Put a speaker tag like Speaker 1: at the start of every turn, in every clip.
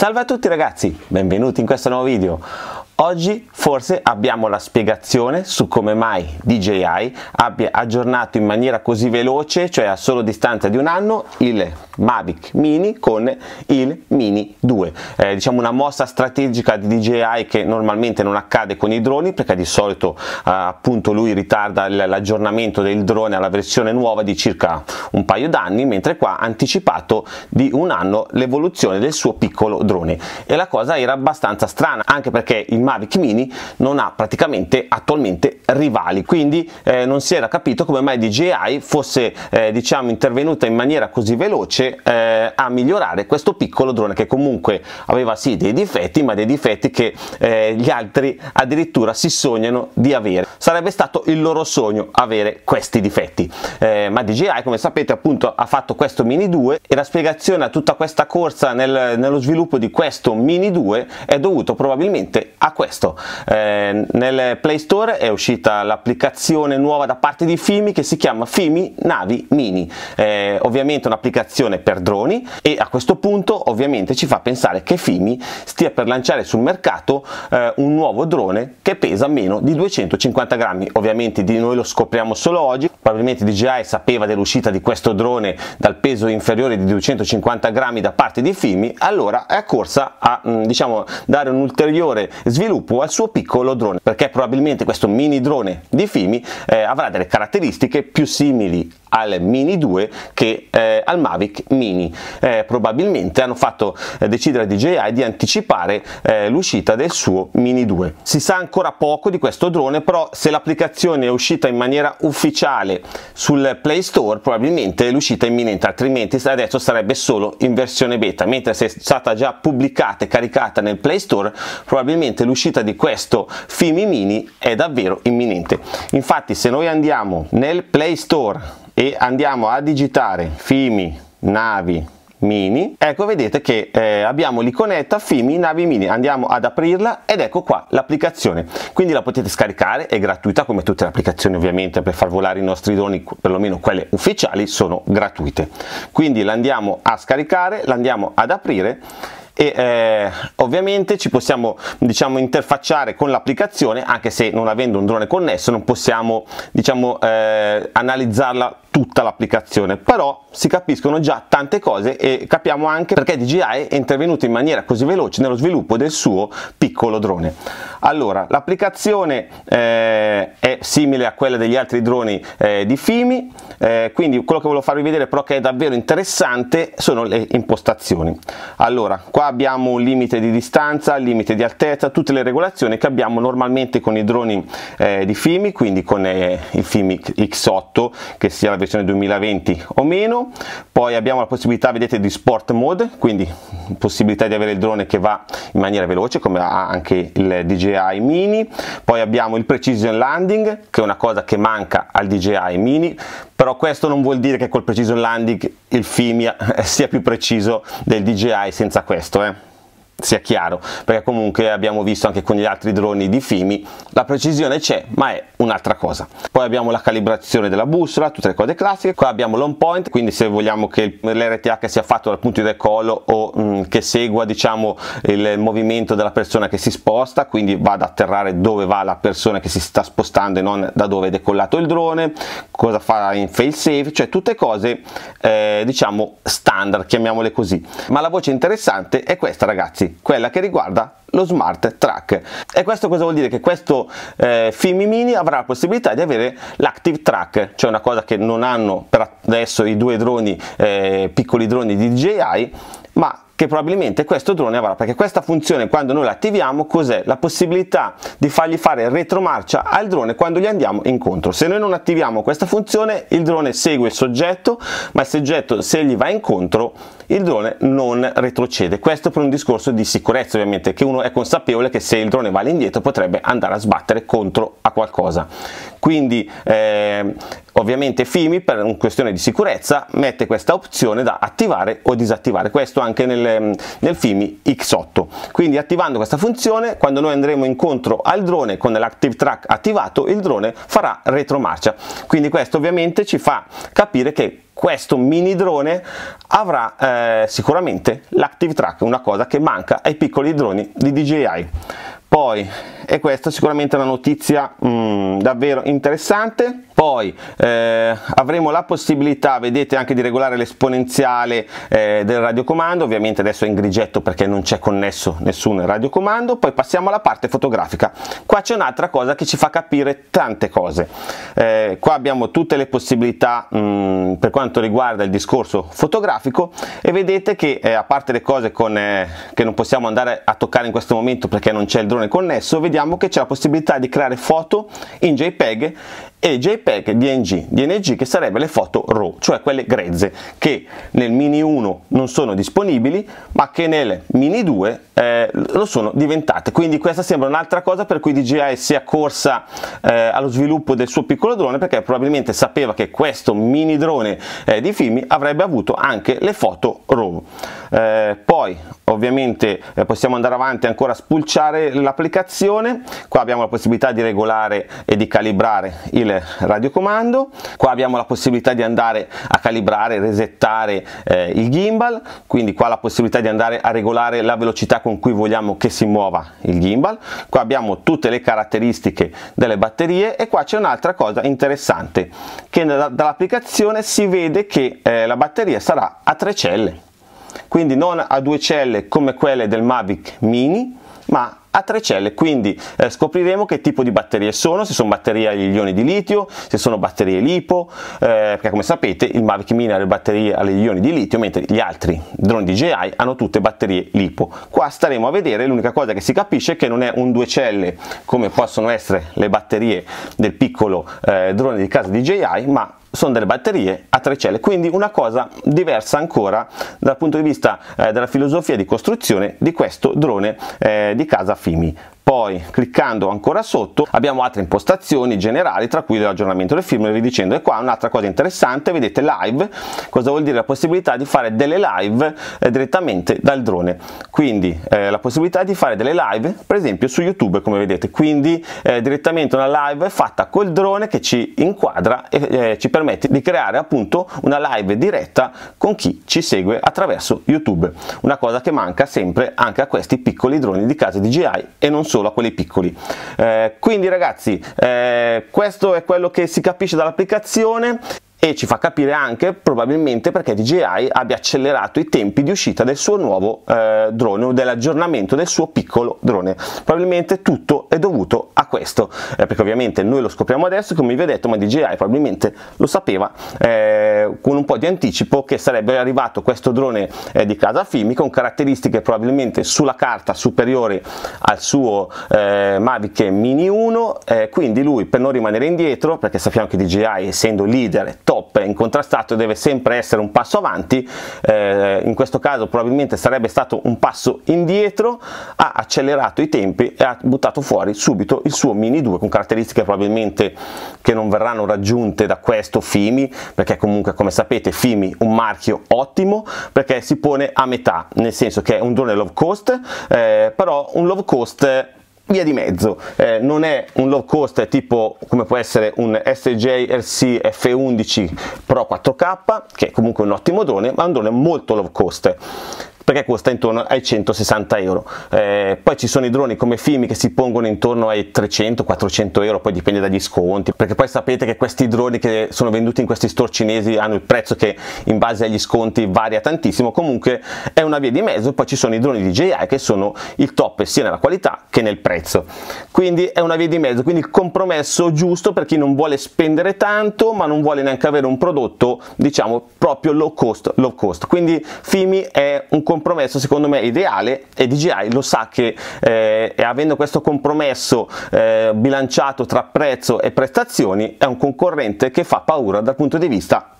Speaker 1: Salve a tutti ragazzi, benvenuti in questo nuovo video. Oggi forse abbiamo la spiegazione su come mai DJI abbia aggiornato in maniera così veloce, cioè a solo distanza di un anno, il Mavic Mini con il Mini 2. Diciamo una mossa strategica di DJI che normalmente non accade con i droni, perché di solito appunto lui ritarda l'aggiornamento del drone alla versione nuova di circa un paio d'anni, mentre qua ha anticipato di un anno l'evoluzione del suo piccolo drone. E la cosa era abbastanza strana, anche perché il Mavic Mini non ha praticamente attualmente rivali, quindi non si era capito come mai DJI fosse diciamo intervenuta in maniera così veloce a migliorare questo piccolo drone che comunque aveva sì dei difetti, ma dei difetti che gli altri addirittura si sognano di avere. Sarebbe stato il loro sogno avere questi difetti, ma DJI, come sapete, appunto ha fatto questo Mini 2 e la spiegazione a tutta questa corsa nello sviluppo di questo Mini 2 è dovuto probabilmente a questo. Nel Play Store è uscita l'applicazione nuova da parte di Fimi che si chiama Fimi Navi Mini, ovviamente un'applicazione per droni, e a questo punto ovviamente ci fa pensare che Fimi stia per lanciare sul mercato un nuovo drone che pesa meno di 250 grammi. Ovviamente di noi lo scopriamo solo oggi, probabilmente DJI sapeva dell'uscita di questo drone dal peso inferiore di 250 grammi da parte di Fimi, allora è accorsa a diciamo dare un ulteriore sviluppo al suo piccolo drone, perché probabilmente questo mini drone di Fimi avrà delle caratteristiche più simili al Mini 2 che al Mavic Mini. Probabilmente hanno fatto decidere a DJI di anticipare l'uscita del suo Mini 2. Si sa ancora poco di questo drone, però se l'applicazione è uscita in maniera ufficiale sul Play Store probabilmente l'uscita è imminente, altrimenti adesso sarebbe solo in versione beta, mentre se è stata già pubblicata e caricata nel Play Store probabilmente l'uscita di questo Fimi Mini è davvero imminente. Infatti se noi andiamo nel Play Store e andiamo a digitare Fimi Navi Mini, ecco, vedete che abbiamo l'iconetta Fimi Navi Mini, andiamo ad aprirla ed ecco qua l'applicazione, quindi la potete scaricare, è gratuita come tutte le applicazioni ovviamente per far volare i nostri droni, perlomeno quelle ufficiali sono gratuite, quindi la andiamo a scaricare, la andiamo ad aprire e ovviamente ci possiamo diciamo interfacciare con l'applicazione, anche se non avendo un drone connesso non possiamo diciamo analizzarla tutta l'applicazione, però si capiscono già tante cose e capiamo anche perché DJI è intervenuto in maniera così veloce nello sviluppo del suo piccolo drone. Allora, l'applicazione è simile a quella degli altri droni di Fimi, quindi quello che volevo farvi vedere però che è davvero interessante sono le impostazioni. Allora, qua abbiamo un limite di distanza, limite di altezza, tutte le regolazioni che abbiamo normalmente con i droni di Fimi, quindi con il Fimi X8 che sia la versione 2020 o meno. Poi abbiamo la possibilità, vedete, di sport mode, quindi possibilità di avere il drone che va in maniera veloce come ha anche il DJI Mini. Poi abbiamo il precision landing, che è una cosa che manca al DJI Mini, però questo non vuol dire che col precision landing il Fimi sia più preciso del DJI senza questo, sia chiaro, perché comunque abbiamo visto anche con gli altri droni di Fimi la precisione c'è, ma è un'altra cosa. Poi abbiamo la calibrazione della bussola, tutte le cose classiche. Qua abbiamo l'on point, quindi se vogliamo che l'RTH sia fatto dal punto di decollo o che segua diciamo il movimento della persona che si sposta, quindi va ad atterrare dove va la persona che si sta spostando e non da dove è decollato il drone, cosa fa in fail safe, cioè tutte cose diciamo standard, chiamiamole così. Ma la voce interessante è questa ragazzi, quella che riguarda lo smart track. E questo cosa vuol dire? Che questo Fimi Mini avrà la possibilità di avere l'active track, cioè una cosa che non hanno per adesso i due droni piccoli droni di DJI, ma che probabilmente questo drone avrà, perché questa funzione quando noi la attiviamo cos'è? La possibilità di fargli fare retromarcia al drone quando gli andiamo incontro. Se noi non attiviamo questa funzione il drone segue il soggetto, ma il soggetto se gli va incontro il drone non retrocede. Questo per un discorso di sicurezza, ovviamente, che uno è consapevole che se il drone va all'indietro potrebbe andare a sbattere contro a qualcosa. quindi ovviamente Fimi, per una questione di sicurezza, mette questa opzione da attivare o disattivare, questo anche nel Fimi X8. Quindi attivando questa funzione, quando noi andremo incontro al drone con l'Active Track attivato, il drone farà retromarcia. Quindi questo ovviamente ci fa capire che questo mini drone avrà sicuramente l'Active Track, una cosa che manca ai piccoli droni di DJI. Poi, e questa è sicuramente una notizia davvero interessante, poi avremo la possibilità, vedete, anche di regolare l'esponenziale del radiocomando. Ovviamente adesso è in grigetto perché non c'è connesso nessun radiocomando. Poi passiamo alla parte fotografica. Qua c'è un'altra cosa che ci fa capire tante cose. Qua abbiamo tutte le possibilità per quanto riguarda il discorso fotografico, e vedete che a parte le cose che non possiamo andare a toccare in questo momento perché non c'è il drone connesso, vediamo che c'è la possibilità di creare foto in JPEG e JPEG DNG, che sarebbe le foto RAW, cioè quelle grezze, che nel Mini 1 non sono disponibili ma che nel Mini 2 lo sono diventate. Quindi questa sembra un'altra cosa per cui DJI si è corsa allo sviluppo del suo piccolo drone, perché probabilmente sapeva che questo mini drone di Fimi avrebbe avuto anche le foto RAW. Poi ovviamente possiamo andare avanti ancora a spulciare l'applicazione. Qua abbiamo la possibilità di regolare e di calibrare il radiocomando. Qua abbiamo la possibilità di andare a calibrare e resettare il gimbal, quindi qua la possibilità di andare a regolare la velocità con cui vogliamo che si muova il gimbal. Qua abbiamo tutte le caratteristiche delle batterie, e qua c'è un'altra cosa interessante, che dall'applicazione si vede che la batteria sarà a 3 celle, quindi non a 2 celle come quelle del Mavic Mini, ma a 3 celle. Quindi scopriremo che tipo di batterie sono, se sono batterie agli ioni di litio, se sono batterie LiPo, perché come sapete il Mavic Mini ha le batterie agli ioni di litio, mentre gli altri droni DJI hanno tutte batterie LiPo. Qua staremo a vedere. L'unica cosa che si capisce è che non è un 2 celle come possono essere le batterie del piccolo drone di casa DJI, ma sono delle batterie a 3 celle, quindi una cosa diversa ancora dal punto di vista della filosofia di costruzione di questo drone di casa Fimi. Poi cliccando ancora sotto abbiamo altre impostazioni generali, tra cui l'aggiornamento del firmware e via dicendo. E qua un'altra cosa interessante, vedete live. Cosa vuol dire? La possibilità di fare delle live direttamente dal drone, quindi la possibilità di fare delle live per esempio su YouTube, come vedete, quindi direttamente una live fatta col drone che ci inquadra e ci permette di creare appunto una live diretta con chi ci segue attraverso YouTube, una cosa che manca sempre anche a questi piccoli droni di casa DJI e non solo a quelli piccoli. Quindi ragazzi, questo è quello che si capisce dall'applicazione, e ci fa capire anche probabilmente perché DJI abbia accelerato i tempi di uscita del suo nuovo drone, o dell'aggiornamento del suo piccolo drone. Probabilmente tutto è dovuto a questo, perché ovviamente noi lo scopriamo adesso, come vi ho detto, ma DJI probabilmente lo sapeva con un po' di anticipo che sarebbe arrivato questo drone di casa Fimi, con caratteristiche probabilmente sulla carta superiori al suo Mavic Mini 1, quindi lui, per non rimanere indietro, perché sappiamo che DJI, essendo leader top incontrastato, deve sempre essere un passo avanti, in questo caso probabilmente sarebbe stato un passo indietro, ha accelerato i tempi e ha buttato fuori subito il suo Mini 2 con caratteristiche probabilmente che non verranno raggiunte da questo Fimi, perché comunque come sapete Fimi un marchio ottimo, perché si pone a metà, nel senso che è un drone low cost, però un low cost via di mezzo, non è un low cost tipo come può essere un SJRC F11 Pro 4K, che è comunque un ottimo drone, ma è un drone molto low cost, perché costa intorno ai 160 euro. Poi ci sono i droni come Fimi che si pongono intorno ai 300-400 euro, poi dipende dagli sconti, perché poi sapete che questi droni che sono venduti in questi store cinesi hanno il prezzo che in base agli sconti varia tantissimo. Comunque è una via di mezzo. Poi ci sono i droni DJI che sono il top sia nella qualità che nel prezzo, quindi è una via di mezzo, quindi il compromesso giusto per chi non vuole spendere tanto ma non vuole neanche avere un prodotto diciamo proprio low cost. Quindi Fimi è un compromesso secondo me ideale, e DJI lo sa che avendo questo compromesso bilanciato tra prezzo e prestazioni è un concorrente che fa paura dal punto di vista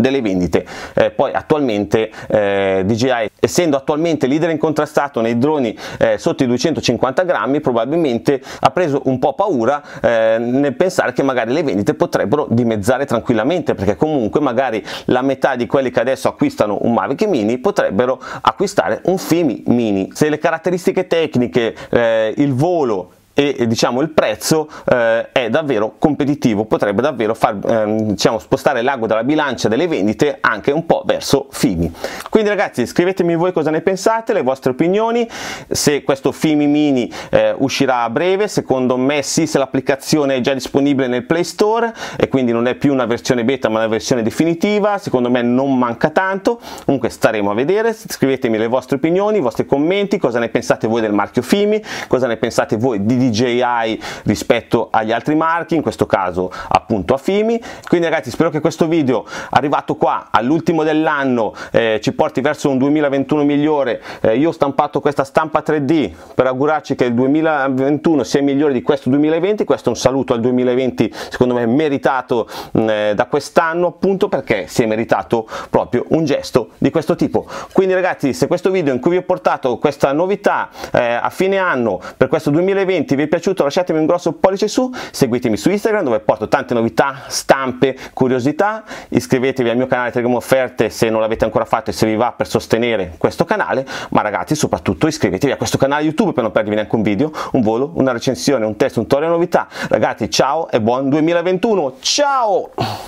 Speaker 1: delle vendite. Poi attualmente DJI, essendo attualmente leader incontrastato nei droni sotto i 250 grammi, probabilmente ha preso un po' paura nel pensare che magari le vendite potrebbero dimezzare tranquillamente, perché comunque magari la metà di quelli che adesso acquistano un Mavic Mini potrebbero acquistare un Fimi Mini. Se le caratteristiche tecniche, il volo e diciamo il prezzo è davvero competitivo, potrebbe davvero far diciamo spostare l'ago dalla bilancia delle vendite anche un po' verso Fimi. Quindi ragazzi, scrivetemi voi cosa ne pensate, le vostre opinioni, se questo Fimi Mini uscirà a breve. Secondo me sì, se l'applicazione è già disponibile nel Play Store e quindi non è più una versione beta ma una versione definitiva, secondo me non manca tanto. Comunque staremo a vedere. Scrivetemi le vostre opinioni, i vostri commenti, cosa ne pensate voi del marchio Fimi, cosa ne pensate voi di DJI rispetto agli altri marchi, in questo caso appunto a Fimi. Quindi ragazzi, spero che questo video, arrivato qua all'ultimo dell'anno, ci porti verso un 2021 migliore. Io ho stampato questa stampa 3D per augurarci che il 2021 sia migliore di questo 2020. Questo è un saluto al 2020, secondo me meritato da quest'anno, appunto perché si è meritato proprio un gesto di questo tipo. Quindi ragazzi, se questo video in cui vi ho portato questa novità a fine anno per questo 2020 vi è piaciuto, lasciatemi un grosso pollice su, seguitemi su Instagram dove porto tante novità, stampe, curiosità, iscrivetevi al mio canale Telegram Offerte se non l'avete ancora fatto e se vi va per sostenere questo canale, ma ragazzi soprattutto iscrivetevi a questo canale YouTube per non perdervi neanche un video, un volo, una recensione, un test, un tutorial, novità. Ragazzi ciao e buon 2021, ciao!